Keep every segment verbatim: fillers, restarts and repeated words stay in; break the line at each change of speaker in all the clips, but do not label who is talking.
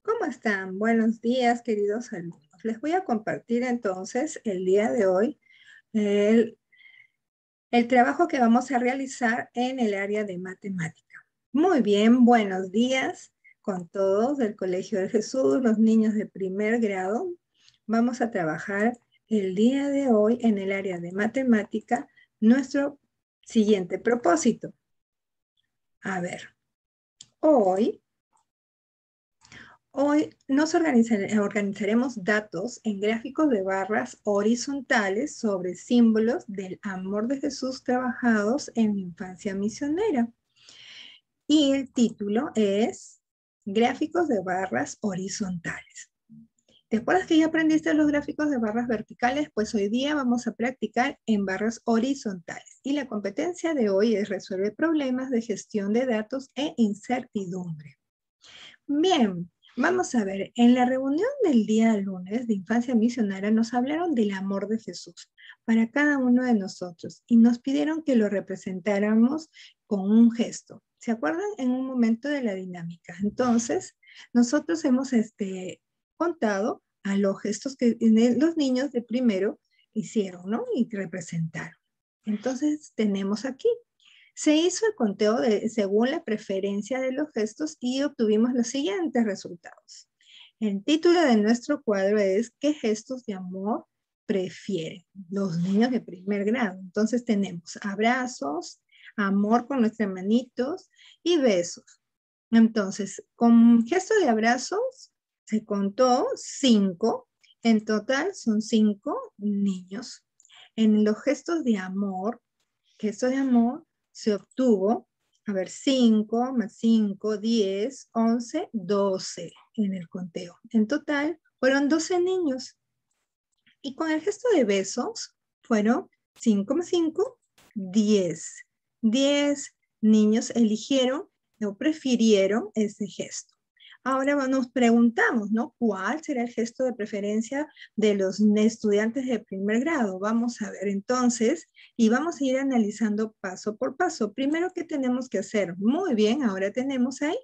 ¿Cómo están? Buenos días, queridos alumnos. Les voy a compartir entonces el día de hoy el, el trabajo que vamos a realizar en el área de matemática. Muy bien, buenos días con todos del Colegio de Jesús, los niños de primer grado. Vamos a trabajar el día de hoy en el área de matemática nuestro siguiente propósito. A ver, hoy... Hoy nos organizare- organizaremos datos en gráficos de barras horizontales sobre símbolos del amor de Jesús trabajados en mi infancia misionera. Y el título es Gráficos de barras horizontales. ¿Te acuerdas que ya aprendiste los gráficos de barras verticales? Pues hoy día vamos a practicar en barras horizontales. Y la competencia de hoy es resolver problemas de gestión de datos e incertidumbre. Bien, vamos a ver, en la reunión del día lunes de Infancia Misionera nos hablaron del amor de Jesús para cada uno de nosotros y nos pidieron que lo representáramos con un gesto. ¿Se acuerdan? En un momento de la dinámica. Entonces, nosotros hemos este, contado a los gestos que los niños de primero hicieron, ¿no? Y representaron. Entonces, tenemos aquí. Se hizo el conteo de, según la preferencia de los gestos y obtuvimos los siguientes resultados. El título de nuestro cuadro es ¿qué gestos de amor prefieren los niños de primer grado? Entonces tenemos abrazos, amor con nuestras manitos y besos. Entonces, con gesto de abrazos se contó cinco. En total son cinco niños. En los gestos de amor, gestos de amor, se obtuvo, a ver, cinco más cinco, diez, once, doce en el conteo. En total fueron doce niños. Y con el gesto de besos fueron cinco más cinco, diez. diez niños eligieron o prefirieron ese gesto. Ahora nos preguntamos, ¿no? ¿Cuál será el gesto de preferencia de los estudiantes de primer grado? Vamos a ver entonces y vamos a ir analizando paso por paso. Primero, ¿qué tenemos que hacer? Muy bien, ahora tenemos ahí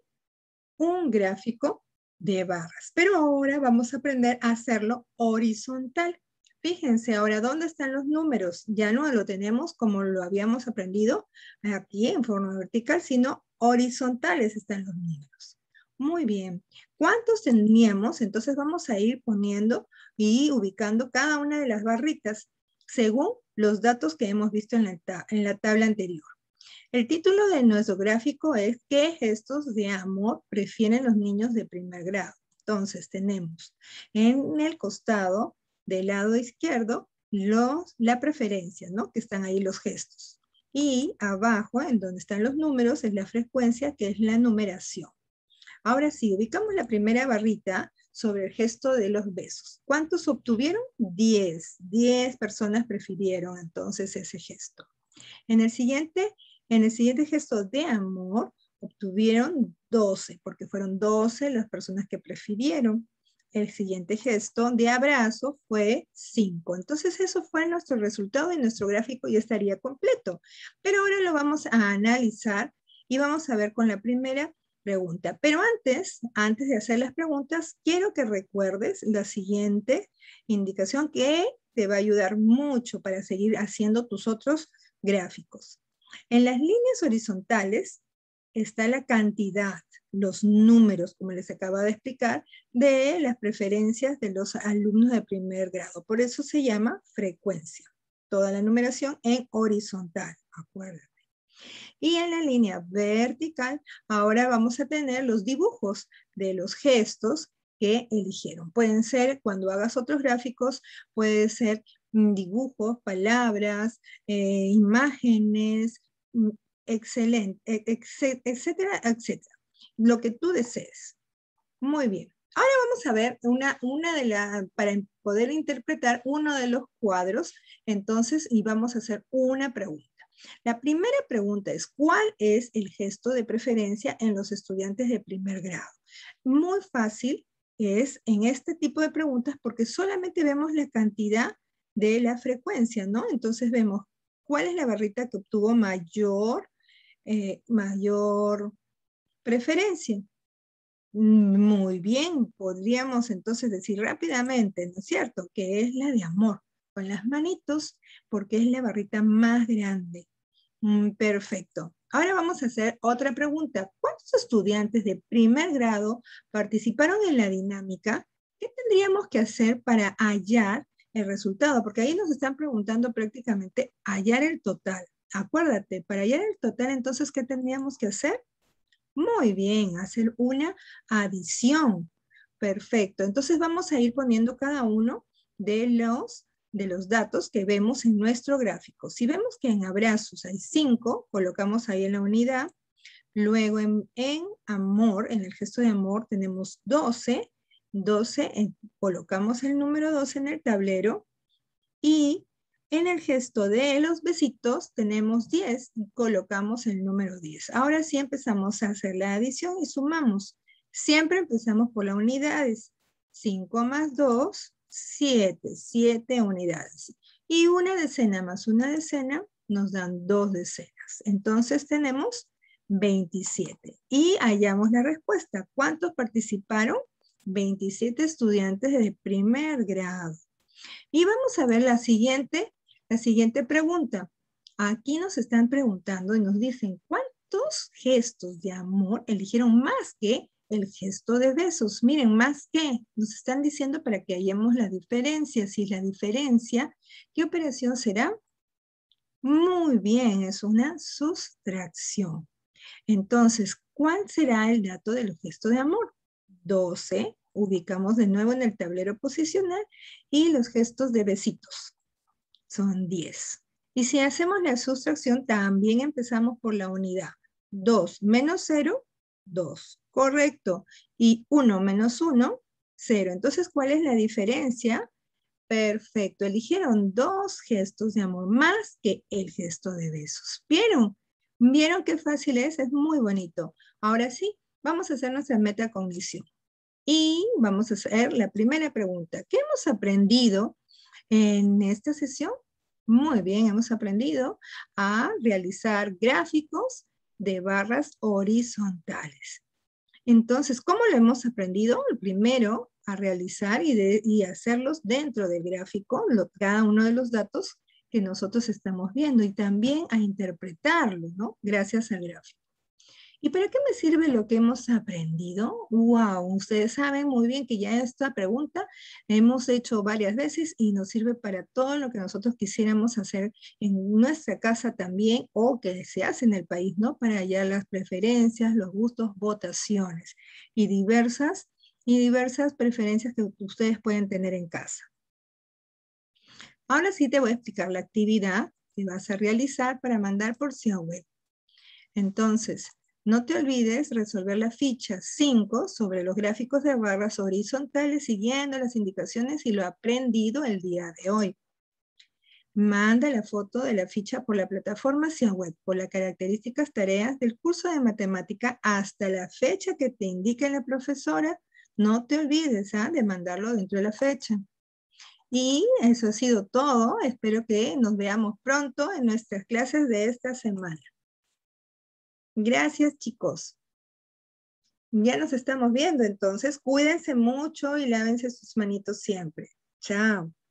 un gráfico de barras, pero ahora vamos a aprender a hacerlo horizontal. Fíjense ahora dónde están los números. Ya no lo tenemos como lo habíamos aprendido aquí en forma vertical, sino horizontales están los números. Muy bien. ¿Cuántos teníamos? Entonces vamos a ir poniendo y ubicando cada una de las barritas según los datos que hemos visto en la, ta en la tabla anterior. El título de nuestro gráfico es ¿qué gestos de amor prefieren los niños de primer grado? Entonces tenemos en el costado del lado izquierdo los, la preferencia, ¿no? Que están ahí los gestos. Y abajo, en donde están los números, es la frecuencia, que es la numeración. Ahora sí, ubicamos la primera barrita sobre el gesto de los besos. ¿Cuántos obtuvieron? diez. diez personas prefirieron entonces ese gesto. En el siguiente, en el siguiente gesto de amor, obtuvieron doce, porque fueron doce las personas que prefirieron. El siguiente gesto de abrazo fue cinco. Entonces eso fue nuestro resultado y nuestro gráfico ya estaría completo. Pero ahora lo vamos a analizar y vamos a ver con la primera pregunta. Pero antes, antes de hacer las preguntas, quiero que recuerdes la siguiente indicación que te va a ayudar mucho para seguir haciendo tus otros gráficos. En las líneas horizontales está la cantidad, los números, como les acabo de explicar, de las preferencias de los alumnos de primer grado. Por eso se llama frecuencia. Toda la numeración en horizontal, acuérdate. Y en la línea vertical, ahora vamos a tener los dibujos de los gestos que eligieron. Pueden ser, cuando hagas otros gráficos, puede ser dibujos, palabras, eh, imágenes, excelente, etcétera, etcétera. Lo que tú desees. Muy bien. Ahora vamos a ver una, una de las, para poder interpretar uno de los cuadros, entonces, y vamos a hacer una pregunta. La primera pregunta es, ¿cuál es el gesto de preferencia en los estudiantes de primer grado? Muy fácil es en este tipo de preguntas porque solamente vemos la cantidad de la frecuencia, ¿no? Entonces vemos cuál es la barrita que obtuvo mayor, eh, mayor preferencia. Muy bien, podríamos entonces decir rápidamente, ¿no es cierto? Que es la de amor, con las manitos, porque es la barrita más grande. Mm, perfecto. Ahora vamos a hacer otra pregunta. ¿Cuántos estudiantes de primer grado participaron en la dinámica? ¿Qué tendríamos que hacer para hallar el resultado? Porque ahí nos están preguntando prácticamente hallar el total. Acuérdate, para hallar el total, entonces, ¿qué tendríamos que hacer? Muy bien, hacer una adición. Perfecto. Entonces vamos a ir poniendo cada uno de los, de los datos que vemos en nuestro gráfico. Si vemos que en abrazos hay cinco, colocamos ahí en la unidad. Luego en, en amor, en el gesto de amor, tenemos doce. doce, en, colocamos el número doce en el tablero. Y en el gesto de los besitos tenemos diez y colocamos el número diez. Ahora sí empezamos a hacer la adición y sumamos. Siempre empezamos por las unidades. cinco más dos, siete. siete unidades. Y una decena más una decena nos dan dos decenas. Entonces tenemos veintisiete. Y hallamos la respuesta. ¿Cuántos participaron? veintisiete estudiantes de primer grado. Y vamos a ver la siguiente, la siguiente pregunta. Aquí nos están preguntando y nos dicen, ¿cuántos gestos de amor eligieron más que el gesto de besos? Miren, más que, nos están diciendo para que hallemos la diferencia. Si es la diferencia, ¿qué operación será? Muy bien, es una sustracción. Entonces, ¿cuál será el dato del gesto de amor? doce, ubicamos de nuevo en el tablero posicional, y los gestos de besitos son diez. Y si hacemos la sustracción, también empezamos por la unidad. dos menos cero, dos. Correcto. Y uno menos uno, cero. Entonces, ¿cuál es la diferencia? Perfecto. Eligieron dos gestos de amor más que el gesto de besos. ¿Vieron? ¿Vieron qué fácil es? Es muy bonito. Ahora sí, vamos a hacer nuestra metacognición. Y vamos a hacer la primera pregunta. ¿Qué hemos aprendido en esta sesión? Muy bien, hemos aprendido a realizar gráficos de barras horizontales. Entonces, ¿cómo lo hemos aprendido? El primero, a realizar y, de, y hacerlos dentro del gráfico, lo, cada uno de los datos que nosotros estamos viendo, y también a interpretarlo, ¿no? Gracias al gráfico. ¿Y para qué me sirve lo que hemos aprendido? ¡Wow! Ustedes saben muy bien que ya esta pregunta hemos hecho varias veces y nos sirve para todo lo que nosotros quisiéramos hacer en nuestra casa también, o que se hace en el país, ¿no? Para hallar las preferencias, los gustos, votaciones y diversas, y diversas preferencias que ustedes pueden tener en casa. Ahora sí te voy a explicar la actividad que vas a realizar para mandar por S I A Web. Entonces, no te olvides resolver la ficha cinco sobre los gráficos de barras horizontales siguiendo las indicaciones y lo aprendido el día de hoy. Manda la foto de la ficha por la plataforma S I A Web por las características tareas del curso de matemática hasta la fecha que te indique la profesora. No te olvides ¿eh? de mandarlo dentro de la fecha. Y eso ha sido todo. Espero que nos veamos pronto en nuestras clases de esta semana. Gracias, chicos. Ya nos estamos viendo, entonces cuídense mucho y lávense sus manitos siempre. Chao.